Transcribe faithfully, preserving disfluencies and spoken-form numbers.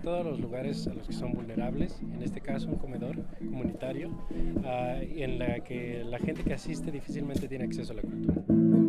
todos los lugares a los que son vulnerables, en este caso un comedor comunitario, uh, en la que la gente que asiste difícilmente tiene acceso a la cultura.